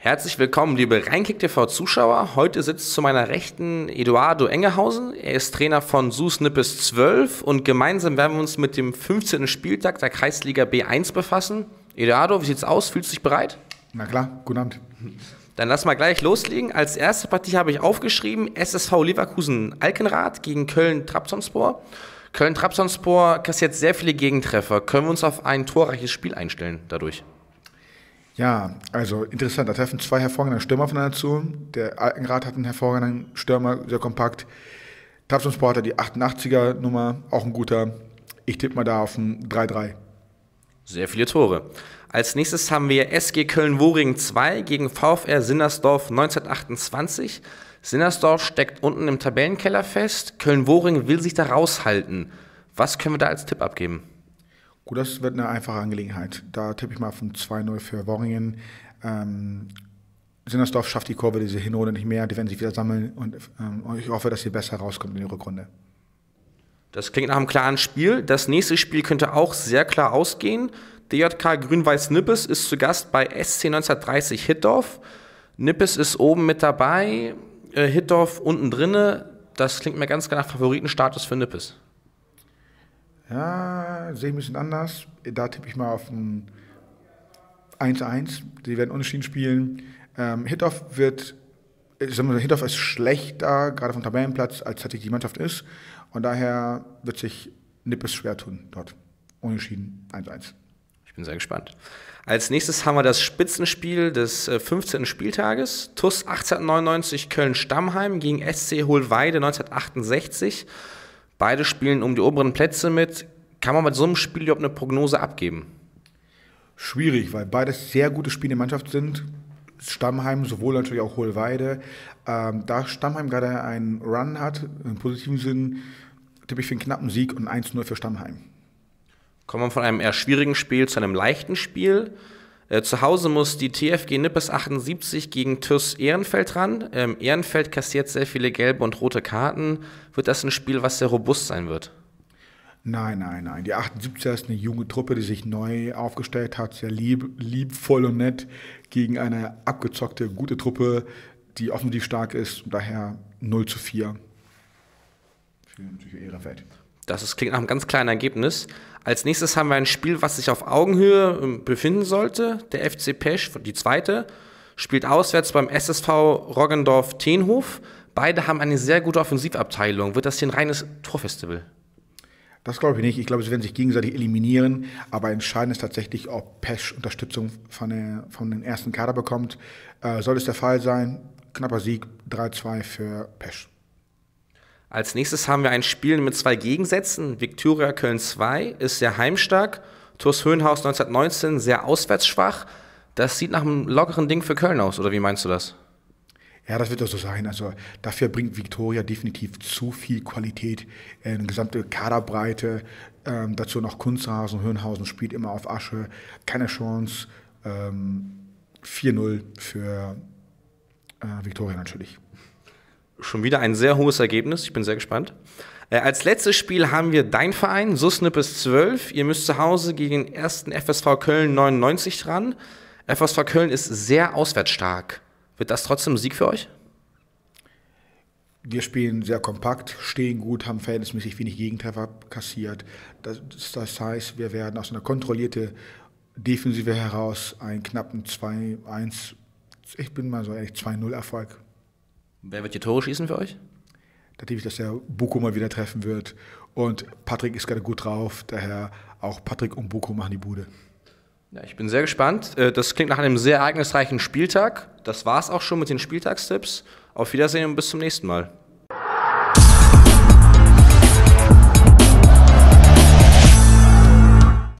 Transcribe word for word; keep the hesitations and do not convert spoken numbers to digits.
Herzlich willkommen, liebe Rheinkick T V-Zuschauer. Heute sitzt zu meiner Rechten Eduardo Engehausen. Er ist Trainer von SuS Nippes zwölf und gemeinsam werden wir uns mit dem fünfzehnten Spieltag der Kreisliga B eins befassen. Eduardo, wie sieht's aus? Fühlst du dich bereit? Na klar, guten Abend. Dann lass mal gleich loslegen. Als erste Partie habe ich aufgeschrieben S S V Leverkusen-Alkenrath gegen Köln-Trabzonspor. Köln-Trabzonspor kassiert sehr viele Gegentreffer. Können wir uns auf ein torreiches Spiel einstellen dadurch? Ja, also interessant. Da treffen zwei hervorragende Stürmer aufeinander zu. Der Alkenrath hat einen hervorragenden Stürmer, sehr kompakt. Trabzonspor hat die achtundachtziger-Nummer, auch ein guter. Ich tippe mal da auf ein drei drei. Sehr viele Tore. Als nächstes haben wir S G Köln-Wohringen zwei gegen VfR Sinnersdorf neunzehnhundertachtundzwanzig. Sinnersdorf steckt unten im Tabellenkeller fest. Köln-Wohringen will sich da raushalten. Was können wir da als Tipp abgeben? Gut, das wird eine einfache Angelegenheit. Da tippe ich mal auf ein zwei null für Wohringen. Ähm, Sinnersdorf schafft die Kurve diese Hinrunde nicht mehr. Die werden sich wieder sammeln und ähm, ich hoffe, dass sie besser rauskommt in die Rückrunde. Das klingt nach einem klaren Spiel. Das nächste Spiel könnte auch sehr klar ausgehen. D J K Grün-Weiß Nippes ist zu Gast bei S C neunzehnhundertdreißig Hittorf. Nippes ist oben mit dabei, äh, Hittorf unten drinne. Das klingt mir ganz klar nach Favoritenstatus für Nippes. Ja, sehe ich ein bisschen anders. Da tippe ich mal auf ein eins eins. Die werden unentschieden spielen. Ähm, Hittorf wird, ich sag mal, Hittorf ist schlechter, gerade vom Tabellenplatz, als tatsächlich die Mannschaft ist. Und daher wird sich Nippes schwer tun dort. Unentschieden eins eins. Ich bin sehr gespannt. Als nächstes haben wir das Spitzenspiel des äh, fünfzehnten Spieltages. T U S achtzehnhundertneunundneunzig Köln-Stammheim gegen S C Hohlweide neunzehnhundertachtundsechzig. Beide spielen um die oberen Plätze mit. Kann man bei so einem Spiel überhaupt eine Prognose abgeben? Schwierig, weil beides sehr gute Spiele in der Mannschaft sind. Stammheim, sowohl natürlich auch Hohlweide. Ähm, da Stammheim gerade einen Run hat, im positiven Sinn, tippe ich für einen knappen Sieg und eins null für Stammheim. Kommen wir von einem eher schwierigen Spiel zu einem leichten Spiel. Äh, zu Hause muss die T F G Nippes achtundsiebzig gegen T U S Ehrenfeld ran. Ähm, Ehrenfeld kassiert sehr viele gelbe und rote Karten. Wird das ein Spiel, was sehr robust sein wird? Nein, nein, nein. Die achtundsiebziger ist eine junge Truppe, die sich neu aufgestellt hat, sehr lieb, liebvoll und nett gegen eine abgezockte, gute Truppe, die offensiv stark ist. Und daher null zu vier für, für Ehrenfeld. Das ist, klingt nach einem ganz kleinen Ergebnis. Als nächstes haben wir ein Spiel, was sich auf Augenhöhe befinden sollte. Der F C Pesch, die zweite, spielt auswärts beim S S V Roggendorf-Tenhof. Beide haben eine sehr gute Offensivabteilung. Wird das hier ein reines Torfestival? Das glaube ich nicht. Ich glaube, sie werden sich gegenseitig eliminieren. Aber entscheidend ist tatsächlich, ob Pesch Unterstützung von, der, von den ersten Kader bekommt. Äh, soll es der Fall sein, knapper Sieg, drei zwei für Pesch. Als nächstes haben wir ein Spiel mit zwei Gegensätzen. Viktoria Köln zwei ist sehr heimstark. T U S Höhenhaus neunzehnhundertneunzehn sehr auswärtsschwach. Das sieht nach einem lockeren Ding für Köln aus, oder wie meinst du das? Ja, das wird doch so sein. Also dafür bringt Viktoria definitiv zu viel Qualität, äh, eine gesamte Kaderbreite. Ähm, dazu noch Kunstrasen, Höhenhausen spielt immer auf Asche. Keine Chance. Ähm, vier null für äh, Viktoria natürlich. Schon wieder ein sehr hohes Ergebnis, ich bin sehr gespannt. Äh, als letztes Spiel haben wir dein Verein, SuS Nippes zwölf. Ihr müsst zu Hause gegen den ersten F S V Köln neunundneunzig ran. F S V Köln ist sehr auswärtsstark. Wird das trotzdem ein Sieg für euch? Wir spielen sehr kompakt, stehen gut, haben verhältnismäßig wenig Gegentreffer kassiert. Das, das heißt, wir werden aus einer kontrollierten Defensive heraus einen knappen zwei eins, ich bin mal so ehrlich, zwei null Erfolg. Wer wird die Tore schießen für euch? Da tippe ich, dass der Buko mal wieder treffen wird. Und Patrick ist gerade gut drauf, daher auch Patrick und Buko machen die Bude. Ja, ich bin sehr gespannt. Das klingt nach einem sehr ereignisreichen Spieltag. Das war's auch schon mit den Spieltagstipps. Auf Wiedersehen und bis zum nächsten Mal.